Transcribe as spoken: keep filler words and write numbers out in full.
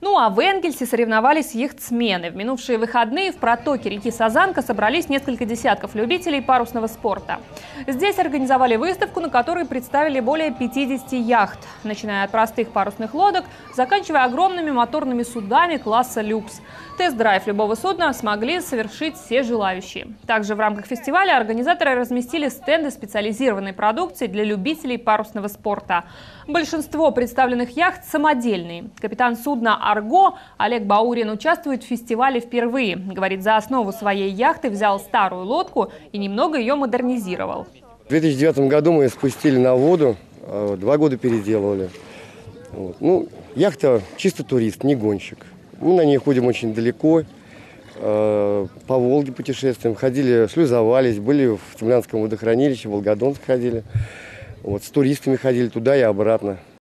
Ну а в Энгельсе соревновались яхтсмены. В минувшие выходные в протоке реки Сазанка собрались несколько десятков любителей парусного спорта. Здесь организовали выставку, на которой представили более пятидесяти яхт, начиная от простых парусных лодок, заканчивая огромными моторными судами класса люкс. Тест-драйв любого судна смогли совершить все желающие. Также в рамках фестиваля организаторы разместили стенды специализированной продукции для любителей парусного спорта. Большинство представленных яхт самодельные. Капитан судна «Арго» Олег Баурин участвует в фестивале впервые. Говорит, за основу своей яхты взял старую лодку и немного ее модернизировал. В две тысячи девятом году мы спустили на воду, два года переделывали. Вот. Ну, яхта чисто турист, не гонщик. Мы на ней ходим очень далеко, по Волге путешествуем, ходили, шлюзовались, были в Цимлянском водохранилище, в Волгодонск ходили. Вот, с туристами ходили туда и обратно.